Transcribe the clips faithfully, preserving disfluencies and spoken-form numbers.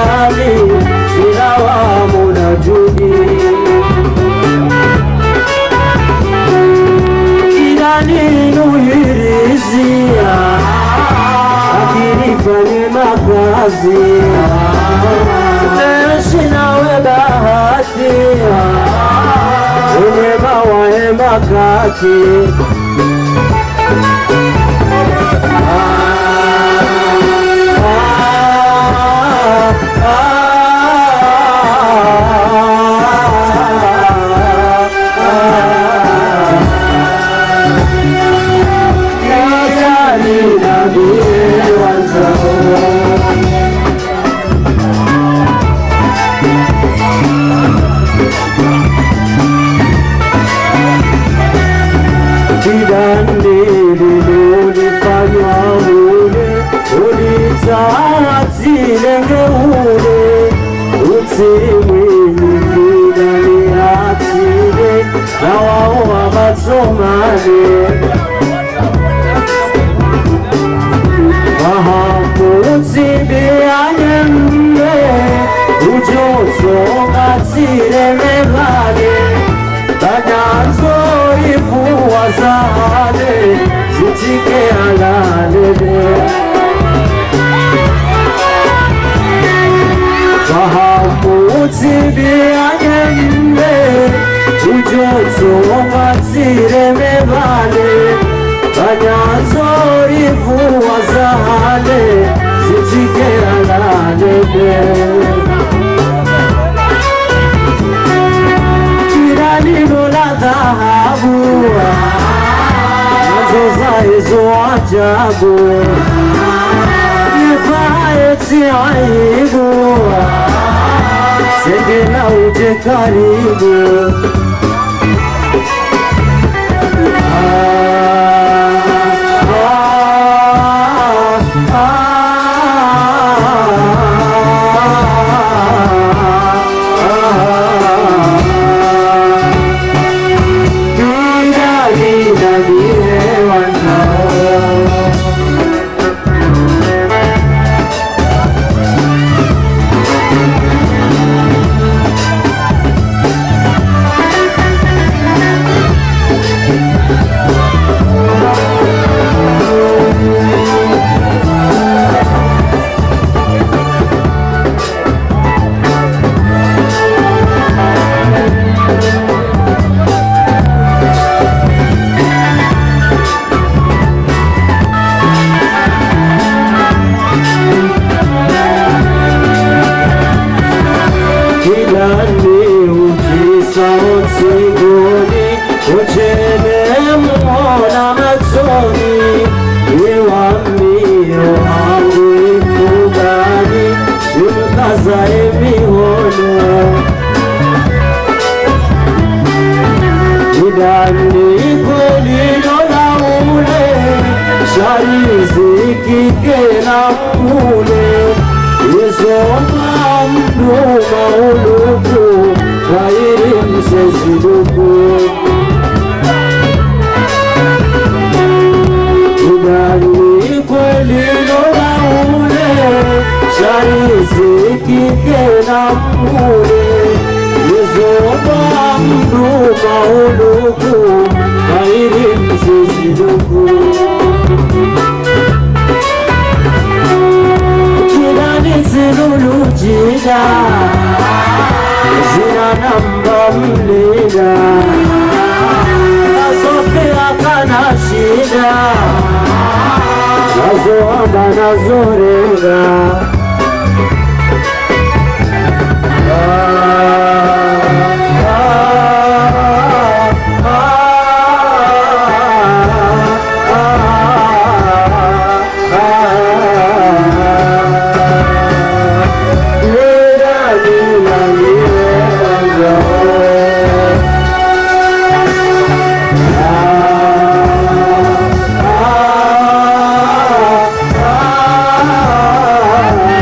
jirani silawamu na juhudi. Jirani nuhirizia akinifanye makazi naishi nawe bahati unema wahema kati. Ajabu nifaeti aibu senge na uje karibu. ah, ah, ah.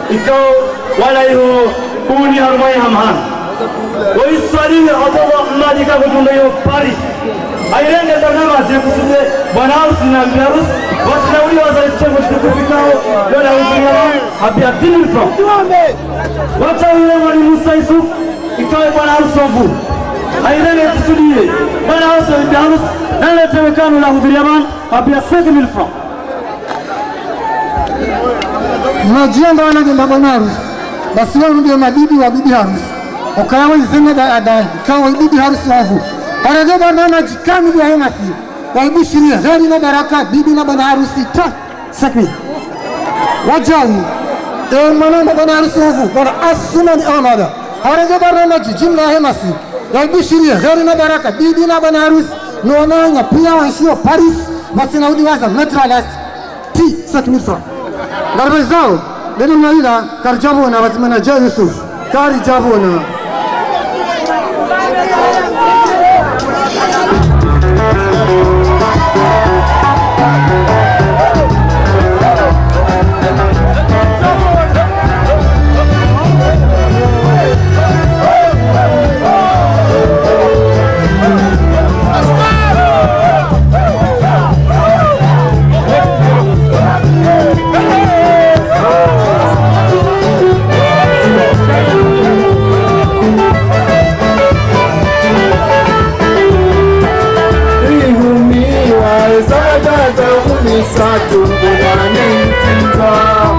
ikao wala hiyo kuni harmai hamhan waisali hapo mnadika kutunda hiyo pari airenge tanama jekusude bwana harusi na biharusi wasinauli wazalichemo tukufikao wala uzingala habi abdini from wacha yule mwali Musa Yusuf ikawe bwana harusi wavu airenge tusudie bwana harusi na biharusi nale tewekano la hudhuriaman habi ya cinq mille francs Majianda wana jenda bwana harusi basi wao ndio mabibi wa bibi harusi okawa izene da adai kawa bibi harusi wavu harage bwana na jikami ya hemasi waibu shiria gari na baraka bibi na bwana harusi ta sakmi wajawi e mana na bwana harusi wavu bwana asuna ni amada harage bwana na jimla hemasi waibu shiria gari na baraka bibi na bwana harusi noonanya pia waishio Paris basi naudi waza metralas ti cinq mille francs garbe zao ndio naila karjabo na wazimana ja Yusuf kari jabo na satu bulan cinta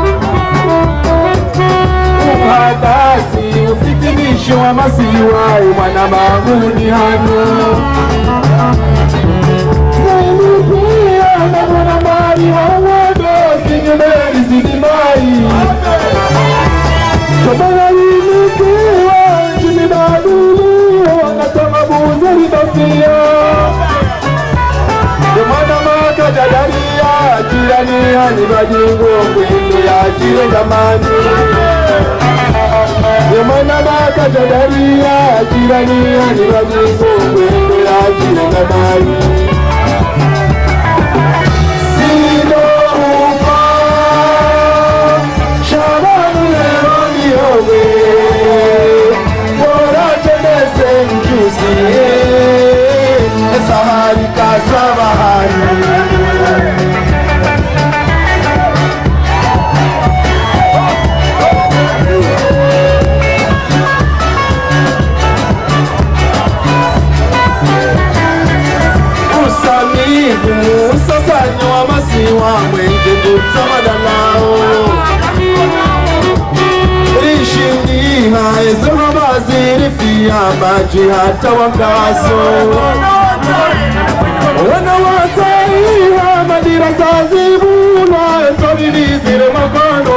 ukadasi ufitimisho wa masiwai mwana manguni hano Zainukia na mwana mari hawado kinyumeli zidimai Kabana ilikiwa jini badulu Natama buza libafia Yomana maka jadaria jirani hani bajingo kwendo ya jire jamani Yomana maka jadaria jirani hani bajingo kwendo ya jire jamani Sido ufa Shabanu leoni yowe Bora chenese mjusi Sahari kasabahari Usamivu sasa nyoa masiwa mwenge kutamadalao Rishiniha ezo mabaziri fiya maji hata wakaso Wana wataiha madirasa zibula Etabilizire makano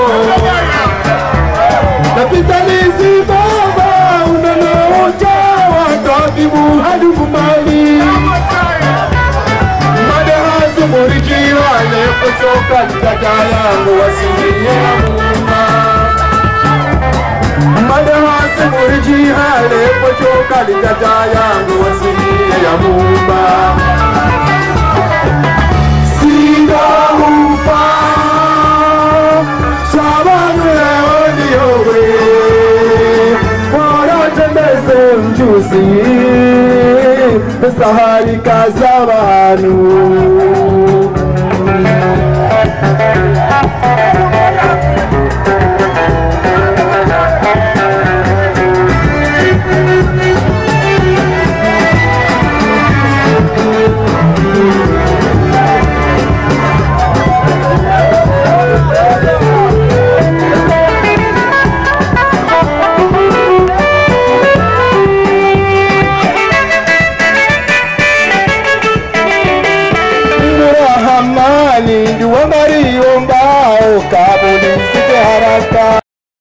Napitalizi baba unanoja Watabibu hadi kumali Madahazi murijiwa Lepochoka nitaka yangu Wasinie muma Madahazi murijiwa Lepochoka nitaka yangu Wasinie muma Ufa Shabanu leoni yowe Bora tembeze mjusi Sahari kazabanu